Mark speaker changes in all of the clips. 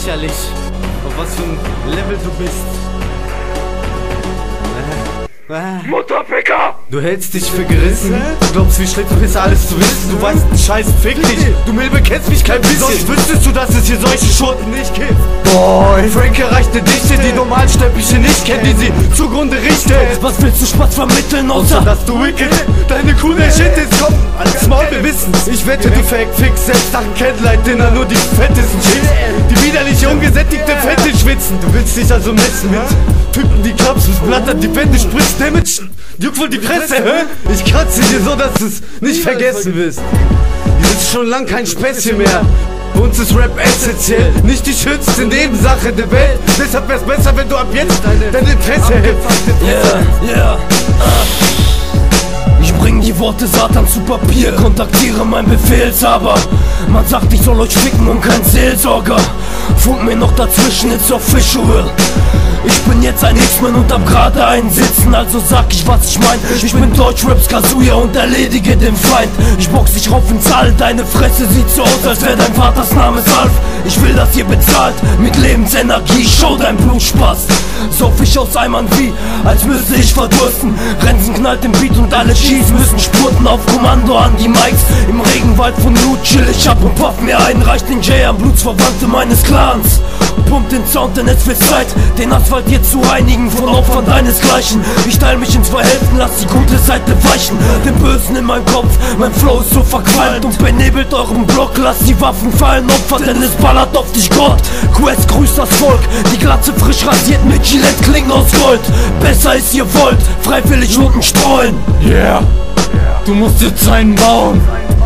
Speaker 1: lächerlich, auf was für ein Level du bist.
Speaker 2: Mutterficker!
Speaker 1: Du hältst dich für gerissen? Du glaubst, wie schlecht du bist, alles zu wissen? Du weißt, Scheiß, fick dich! Du Milbe kennst mich kein bisschen! Sonst wüsstest du, dass es hier solche Schurten nicht gibt! Boy! Frank erreicht eine Dichte, die Normalsterbliche nicht kennt, die sie zugrunde richtet!
Speaker 3: Was willst du Spaß vermitteln, außer
Speaker 1: dass du wicked? Deine Kuh, der Shit ist komm! Als Maul, wir wissen's! Ich wette, du fix selbst nach dem Candlelight-Dinner nur die fettesten Chicks! Die widerliche, ungesättigte Fette schwitzen! Du willst dich also messen mit Typen, die klapsen, das Blatt an die Wände spritzt, Damage! Juckt wohl die Fresse, hä? Ich kratze dir so, dass du's nicht vergessen wirst. Hier ist schon lang kein Späßchen mehr. Bei uns ist Rap essentiell, nicht die schönste Nebensache der Welt. Deshalb wär's besser, wenn du ab jetzt dein Interesse hältst.
Speaker 3: Yeah. Ich bring die Worte Satan zu Papier, kontaktiere meinen Befehlshaber. Man sagt, ich soll euch ficken und kein Seelsorger. Funk mir noch dazwischen, it's official. Ich bin jetzt ein X-Man und hab gerade einen Sitzen, also sag ich, was ich mein. Ich bin Deutschraps Kazuya und erledige den Feind. Ich box dich rauf ins All, deine Fresse sieht so aus, als wär dein Vaters Name Salf. Ich will, dass ihr bezahlt, mit Lebensenergie, show dein Blutspaß. Sauf ich aus Eimern wie, als müsste ich verdursten. Rensen knallt im Beat und alle Cheese müssen spurten auf Kommando an die Mikes. Im Regenwald von Loot chill ich ab und puff mir ein, reicht den Jay an Blutsverwandte meines Clans. Pumpt den Sound, denn es wird Zeit, den Asphalt hier zu reinigen von Opfern deinesgleichen. Ich teile mich in zwei Hälften, lass die gute Seite weichen. Den Bösen in meinem Kopf, mein Flow ist so verqualmt und benebelt euren Block. Lasst die Waffen fallen, Opfer, denn es ballert auf dich Gott. Quest grüßt das Volk, die Glatze frisch rasiert mit Gillette Klingen aus Gold. Besser ist ihr wollt, freiwillig Noten streuen.
Speaker 2: Yeah, du musst jetzt einen bauen.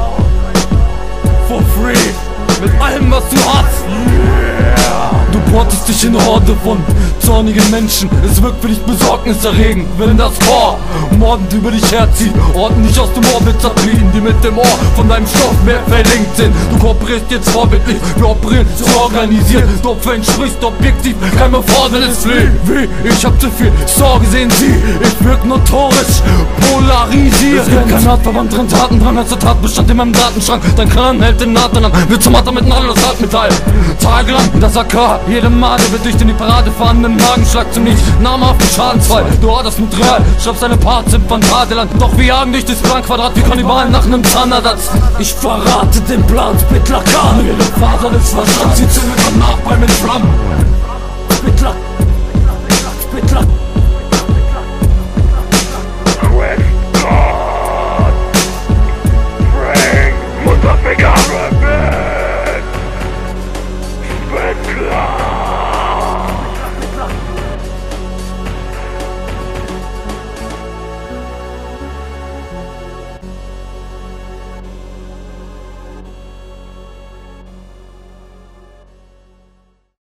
Speaker 2: For free, mit allem was du hast. Du portest dich in eine Horde von zornigen Menschen. Es wirkt für dich besorgniserregend, wenn das Chor mordend über dich herzieht. Orten dich aus dem Orbit zerfliehen, die mit dem Ohr von deinem Stoff mehr verlinkt sind. Du kooperierst jetzt vorbildlich, wir operieren zu organisiert. Du entsprichst objektiv keinem Erfordernis fliehen. Wie, ich hab zu viel Sorge, sehen Sie, ich wirk notorisch polarisiert. Es gibt keinen artverwandten Tatendrang als der Tatbestand in meinem Datenschrank. Dein Kran hält den Nathan an, wird zum Matter mit Nadel aus Hartmetall. Tagelang, das AK, jede Made wird durch den die Parade fahrenden Magenschlag zum nicht namhaften Schadensfall. Du hattest mit Real, schreibst deine Parts im Phantasialand. Doch wir jagen dich durchs Planquadrat wie Kannibalen nach einem Zahnersatz.
Speaker 3: Ich verrate den Plan, Spitlakan.
Speaker 2: Jede Faser des Verstands, sie zündet am Nachbein mit Flammen.
Speaker 3: Spitlack.
Speaker 2: Frank, Mutterficker, Spitlack.